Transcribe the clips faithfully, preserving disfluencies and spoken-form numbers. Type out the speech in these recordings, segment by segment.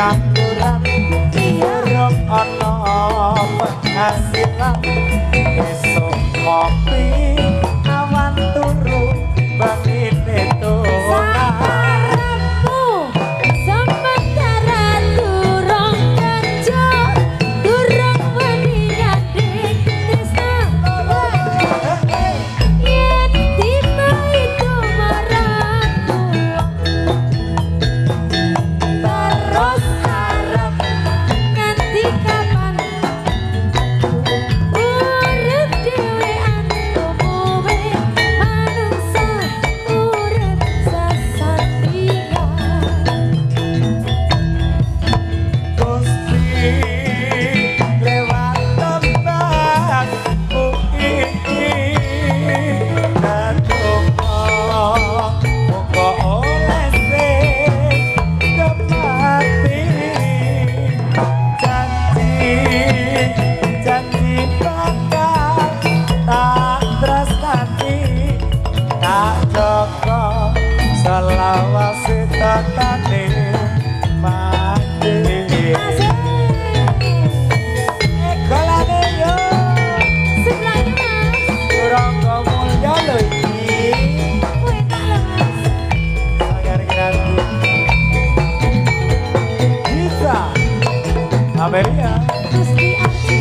pengangguran urung ana penghasilan esuk ngopi awan turu bangine tulang selawase tatane mati golane yo sebelahnya mas kurang mulya lho iki kowe tak lho mas sayar kiraku bisa Ameria Gusti Arji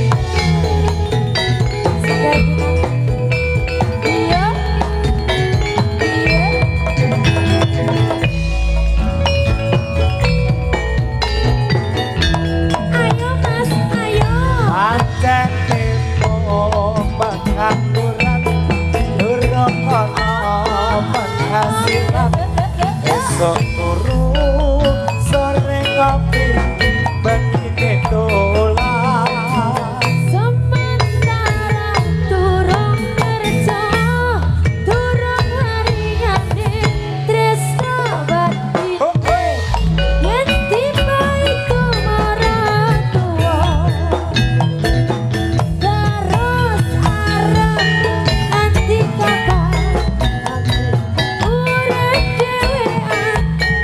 esok turu sore ngopi begini dolan sementara turun kerja turun waringane tresno batin yen tiba iku marang tuwa terus arep nanti kapan urip dhewean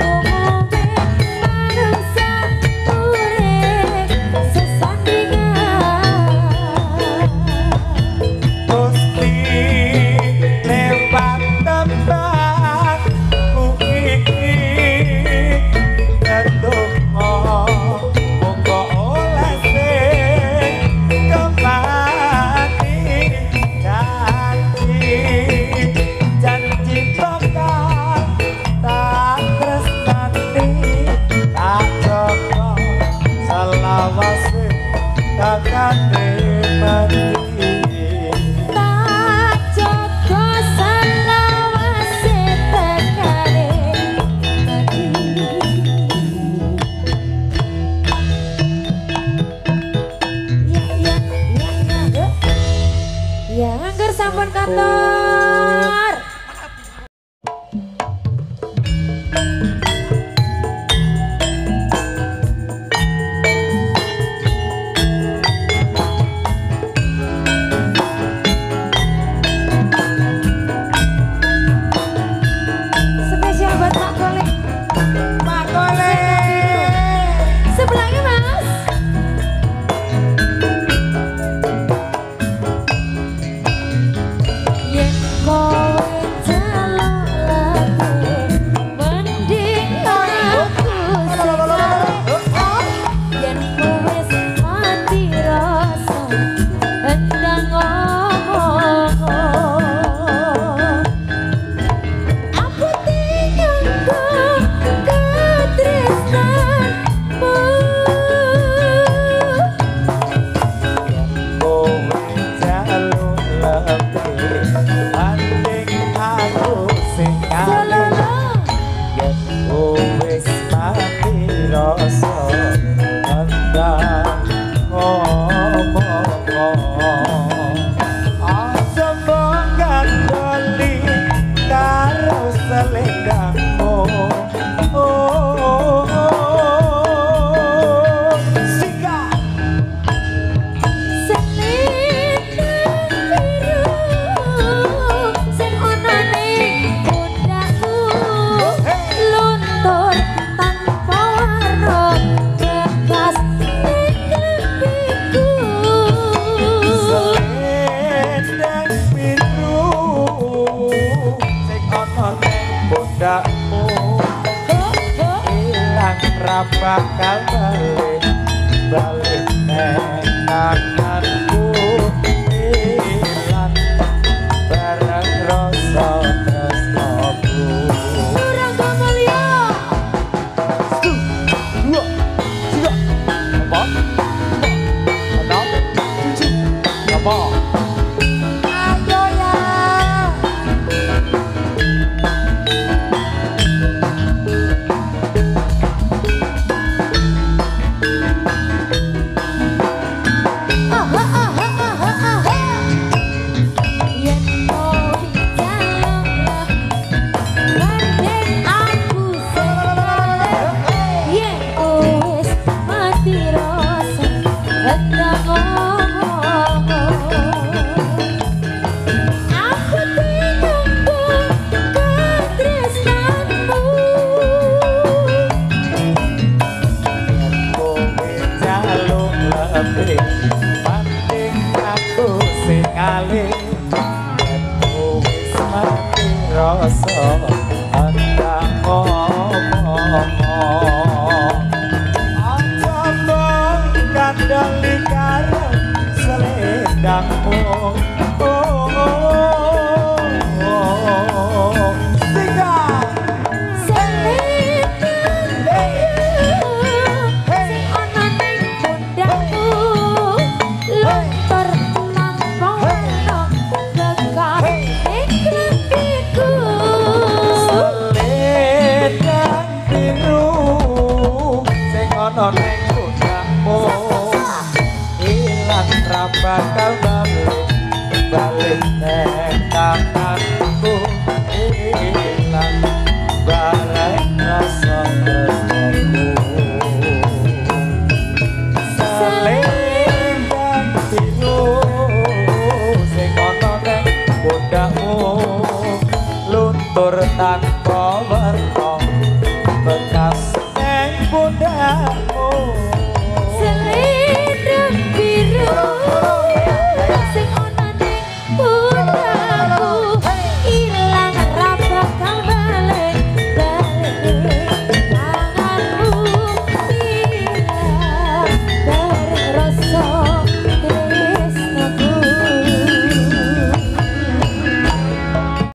ra bakal balik balik nenganku ilang bareng rasa tresnaku Kurang Kamulya satu dua tiga empat enam tujuh delapan ayo ya Panding aku sing kalih wis mati rasa antang ngomong aja mong kandhani karo selendangmu oh, oh, oh, oh. Singkat ono neng pundakmu ilang ra bakal balik balik neng tanganku ilang balik rasa